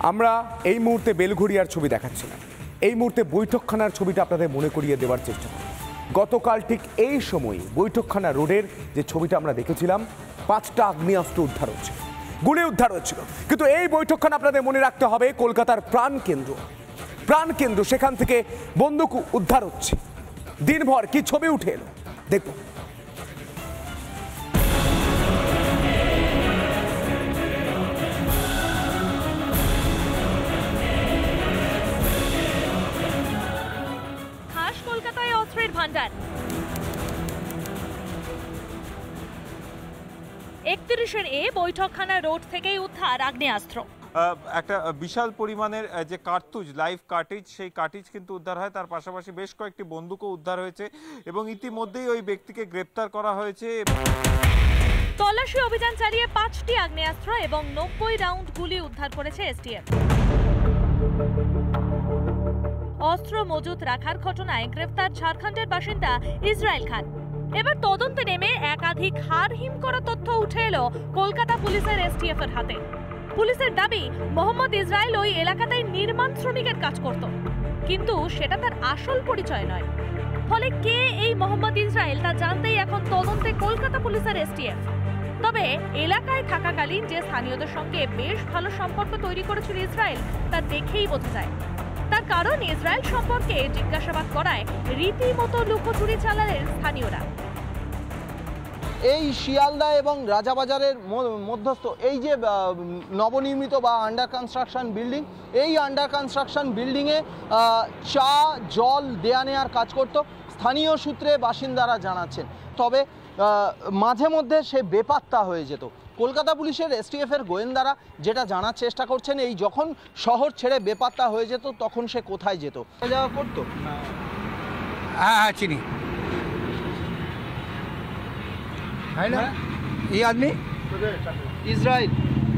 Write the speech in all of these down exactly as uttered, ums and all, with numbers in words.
আমরা এই মুহূর্তে বেলঘড়িয়ার ছবি দেখাচ্ছি না, এই মুহূর্তে বৈঠকখানার ছবিটা আপনাদের মনে করিয়ে দেওয়ার চেষ্টা করি। গতকাল ঠিক এই সময় বৈঠকখানা রোডের যে ছবিটা আমরা দেখেছিলাম, পাঁচটা আগ্নেয়াস্ত্র উদ্ধার হচ্ছে, গুলি উদ্ধার হচ্ছিল। কিন্তু এই বৈঠকখানা আপনাদের মনে রাখতে হবে কলকাতার প্রাণকেন্দ্র, প্রাণকেন্দ্র সেখান থেকে বন্দুক উদ্ধার হচ্ছে। দিনভর কি ছবি উঠে এলো দেখব। কলকাতায় অস্ত্রের ভান্ডার, একত্রিশের এ বৈঠকখানা রোড থেকেই উদ্ধার আগ্নেয়াস্ত্র। একটা বিশাল পরিমাণের যে কার্তুজ, লাইভ কার্টিজ, সেই কার্টিজ কিন্তু উদ্ধার হয়। তার পাশাপাশি বেশ কয়েকটি বন্দুকও উদ্ধার হয়েছে এবং ইতিমধ্যেই ওই ব্যক্তিকে গ্রেপ্তার করা হয়েছে। তল্লাশি অভিযান চালিয়ে পাঁচটি আগ্নেয়াস্ত্র এবং নব্বই রাউন্ড গুলি উদ্ধার করেছে এসটিএফ। অস্ত্র মজুত রাখার ঘটনায় গ্রেফতার ঝাড়খণ্ডের বাসিন্দা ইসরায়েল খান। এবার তদন্তে নেমে একাধিক হাড়হিম করা তথ্য উঠে এলো কলকাতা পুলিশের এসটিএফ এর হাতে। পুলিশের দাবি, মোহাম্মদ ইসরায়েল ওই এলাকাতেই নির্মাণ শ্রমিকের কাজ করত, কিন্তু সেটা তার আসল পরিচয় নয়। ফলে কে এই মোহাম্মদ ইসরায়েল তা জানতেই এখন তদন্তে কলকাতা পুলিশের এসটিএফ। তবে এলাকায় থাকাকালীন যে স্থানীয়দের সঙ্গে বেশ ভালো সম্পর্ক তৈরি করেছিল ইসরায়েল, তা দেখেই বোঝা যায়। তার কারণ, ইসরায়েল সম্পর্কে জিজ্ঞাসাবাদ করায় রীতিমতো লুকোচুরি চালালেন স্থানীয়রা। এই শিয়ালদা এবং রাজাবাজারের মধ্যস্থ এই যে নবনির্মিত বা আন্ডার কনস্ট্রাকশন বিল্ডিং, এই আন্ডার কনস্ট্রাকশন বিল্ডিংয়ে চা জল দেয়া নেওয়ার কাজ করত স্থানীয় সূত্রে বাসিন্দারা জানাচ্ছেন। তবে মাঝে মধ্যে সে বেপাত্তা হয়ে যেত। কলকাতা পুলিশের এসটিএফ এর গোয়েন্দারা যেটা জানার চেষ্টা করছেন, এই যখন শহর ছেড়ে বেপাত্তা হয়ে যেত তখন সে কোথায় যেত, যাওয়া করতো। হ্যাঁ হ্যাঁ চিনি। है ना ये आदमी ইসরায়েল।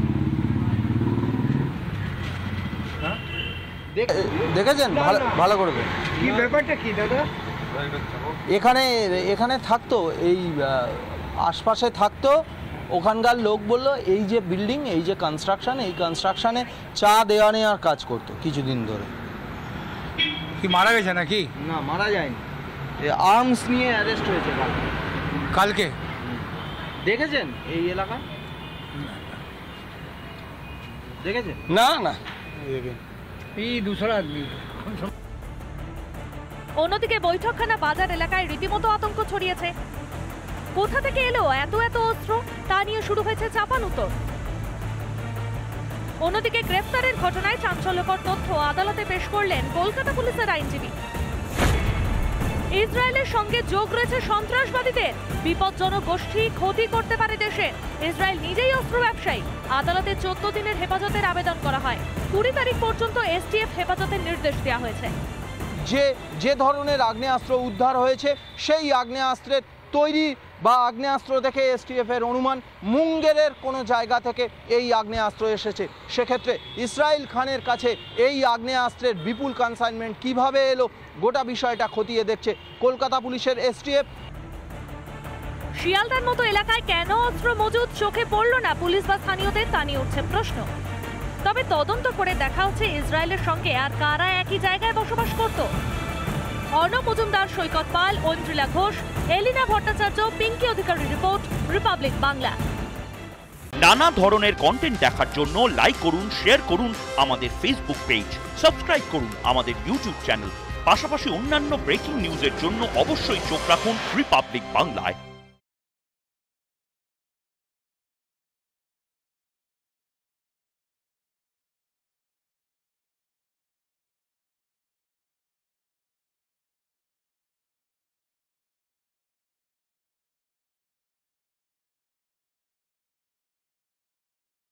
দেখেছেন ভালো করে কি ব্যাপারটা কি দাদা? এখানে এখানে থাকতো, এই আশপাশে থাকতো। ওখানকার লোক বললো এই যে বিল্ডিং, এই যে কনস্ট্রাকশন, এই কনস্ট্রাকশনে চা দেওয়া নেওয়ার কাজ করতো কিছুদিন ধরে। কি মারা গেছে নাকি? না, মারা যায়নি, আর্মস নিয়ে অ্যারেস্ট হয়েছে কালকে। দেখেছেন এই এলাকায়? দেখেছেন? না না, এই দুসরা আদমি। অন্যদিকে বৈঠকখানা বাজার এলাকায় রীতিমতো আতঙ্ক ছড়িয়েছে। কোথা থেকে এলো এত এত অস্ত্র, তা নিয়ে শুরু হয়েছে চাপানুতোর। অন্যদিকে গ্রেফতারের ঘটনায় চাঞ্চল্যকর তথ্য আদালতে পেশ করলেন কলকাতা পুলিশের আইনজীবী। ইসরায়েলের সঙ্গে যোগ রয়েছে সন্ত্রাসবাদীদের, বিপজ্জনক গোষ্ঠী, ক্ষতি করতে পারে দেশে। ইসরায়েল নিজেই অস্ত্র ব্যবসায়ী। আদালতে চোদ্দ দিনের হেফাজতের আবেদন করা হয়। কুড়ি তারিখ পর্যন্ত এসটিএফ হেফাজতের নির্দেশ দেওয়া হয়েছে। যে যে ধরনের আগ্নেয়াস্ত্র উদ্ধার হয়েছে, সেই আগ্নেয়াস্ত্রের তৈরি বা আগ্নেয়াস্ত্র থেকে এসটিএফ এর অনুমান মুঙ্গেরের কোনো জায়গা থেকে এই আগ্নেয়াস্ত্র এসেছে। সেক্ষেত্রে ইসরায়েল খানের কাছে এই আগ্নেয়াস্ত্রের বিপুল কনসাইনমেন্ট কিভাবে এলো, গোটা বিষয়টা খতিয়ে দেখছে কলকাতা পুলিশের এসটিএফ। শিয়ালদার মতো এলাকায় কেন অস্ত্র মজুদ চোখে পড়ল না পুলিশ বা স্থানীয়দের, তা নিয়ে উঠছে প্রশ্ন। তবে তদন্ত করে দেখা হচ্ছে ইসরায়েলের সঙ্গে আর কারা একই জায়গায় বসবাস করত। Arnab Majumdar, Saikat Pal, Aindrila Ghosh, Elina Bhattacharya, Pinki Adhikari report, Republic Bangla. নানা ধরনের কন্টেন্ট দেখার জন্য লাইক করুন, শেয়ার করুন আমাদের ফেসবুক পেজ, সাবস্ক্রাইব করুন আমাদের ইউটিউব চ্যানেল। পাশাপাশি অন্যান্য ব্রেকিং নিউজের জন্য অবশ্যই চোখ রাখুন রিপাবলিক বাংলায়।